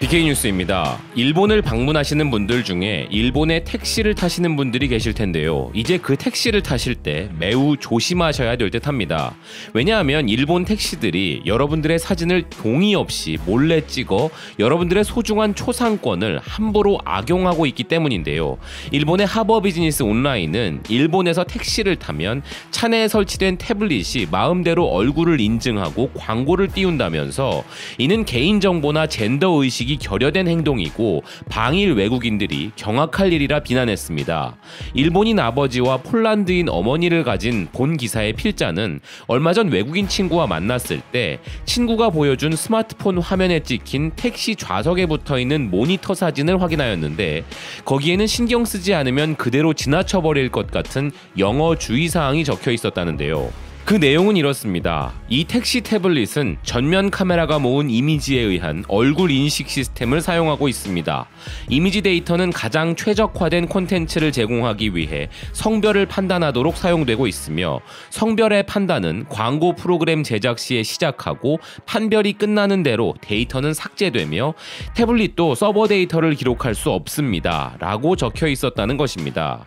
BK뉴스입니다. 일본을 방문하시는 분들 중에 일본의 택시를 타시는 분들이 계실 텐데요. 이제 그 택시를 타실 때 매우 조심하셔야 될 듯합니다. 왜냐하면 일본 택시들이 여러분들의 사진을 동의 없이 몰래 찍어 여러분들의 소중한 초상권을 함부로 악용하고 있기 때문인데요. 일본의 하버 비즈니스 온라인은 일본에서 택시를 타면 차 내에 설치된 태블릿이 마음대로 얼굴을 인증하고 광고를 띄운다면서 이는 개인정보나 젠더의식이 결여된 행동이고 방일 외국인들이 경악할 일이라 비난했습니다. 일본인 아버지와 폴란드인 어머니를 가진 본 기사의 필자는 얼마 전 외국인 친구와 만났을 때 친구가 보여준 스마트폰 화면에 찍힌 택시 좌석에 붙어있는 모니터 사진을 확인하였는데 거기에는 신경 쓰지 않으면 그대로 지나쳐버릴 것 같은 영어 주의사항이 적혀 있었다는데요. 그 내용은 이렇습니다. 이 택시 태블릿은 전면 카메라가 모은 이미지에 의한 얼굴 인식 시스템을 사용하고 있습니다. 이미지 데이터는 가장 최적화된 콘텐츠를 제공하기 위해 성별을 판단하도록 사용되고 있으며 성별의 판단은 광고 프로그램 제작 시에 시작하고 판별이 끝나는 대로 데이터는 삭제되며 태블릿도 서버 데이터를 기록할 수 없습니다. 라고 적혀 있었다는 것입니다.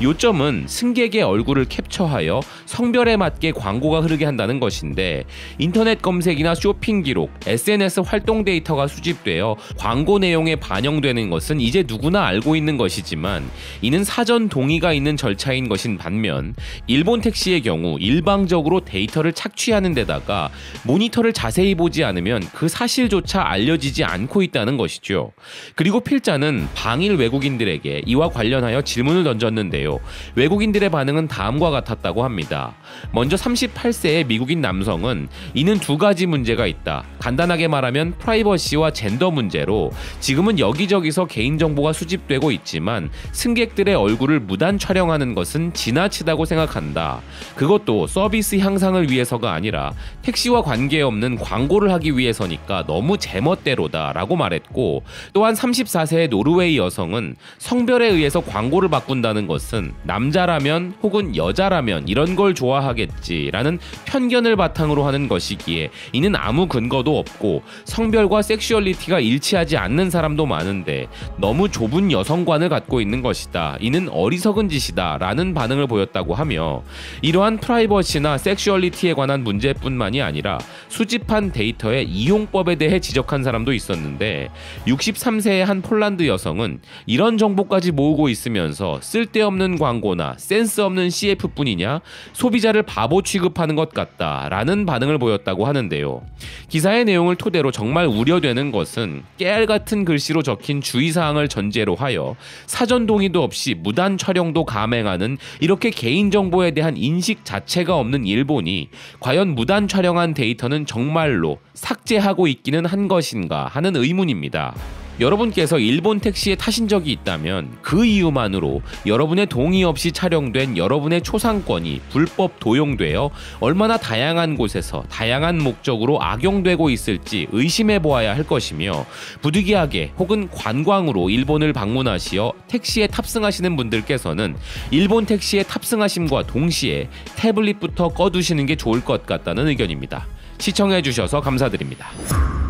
요점은 승객의 얼굴을 캡처하여 성별에 맞게 광고가 흐르게 한다는 것인데 인터넷 검색이나 쇼핑 기록, SNS 활동 데이터가 수집되어 광고 내용에 반영되는 것은 이제 누구나 알고 있는 것이지만 이는 사전 동의가 있는 절차인 것인 반면 일본 택시의 경우 일방적으로 데이터를 착취하는 데다가 모니터를 자세히 보지 않으면 그 사실조차 알려지지 않고 있다는 것이죠. 그리고 필자는 방일 외국인들에게 이와 관련하여 질문을 던졌는데요. 외국인들의 반응은 다음과 같았다고 합니다. 먼저 38세의 미국인 남성은 이는 두 가지 문제가 있다. 간단하게 말하면 프라이버시와 젠더 문제로 지금은 여기저기서 개인정보가 수집되고 있지만 승객들의 얼굴을 무단 촬영하는 것은 지나치다고 생각한다. 그것도 서비스 향상을 위해서가 아니라 택시와 관계없는 광고를 하기 위해서니까 너무 제멋대로다 라고 말했고 또한 34세의 노르웨이 여성은 성별에 의해서 광고를 바꾼다는 것은 남자라면 혹은 여자라면 이런 걸 좋아하겠지라는 편견을 바탕으로 하는 것이기에 이는 아무 근거도 없고 성별과 섹슈얼리티가 일치하지 않는 사람도 많은데 너무 좁은 여성관을 갖고 있는 것이다. 이는 어리석은 짓이다 라는 반응을 보였다고 하며 이러한 프라이버시나 섹슈얼리티에 관한 문제뿐만이 아니라 수집한 데이터의 이용법에 대해 지적한 사람도 있었는데 63세의 한 폴란드 여성은 이런 정보까지 모으고 있으면서 쓸데없는 광고나 센스 없는 CF뿐이냐 소비자를 바보 취급하는 것 같다 라는 반응을 보였다고 하는데요. 기사의 내용을 토대로 정말 우려되는 것은 깨알같은 글씨로 적힌 주의사항을 전제로 하여 사전 동의도 없이 무단 촬영도 감행하는 이렇게 개인정보에 대한 인식 자체가 없는 일본이 과연 무단 촬영한 데이터는 정말로 삭제하고 있기는 한 것인가 하는 의문입니다. 여러분께서 일본 택시에 타신 적이 있다면 그 이유만으로 여러분의 동의 없이 촬영된 여러분의 초상권이 불법 도용되어 얼마나 다양한 곳에서 다양한 목적으로 악용되고 있을지 의심해 보아야 할 것이며 부득이하게 혹은 관광으로 일본을 방문하시어 택시에 탑승하시는 분들께서는 일본 택시에 탑승하심과 동시에 태블릿부터 꺼두시는 게 좋을 것 같다는 의견입니다. 시청해주셔서 감사드립니다.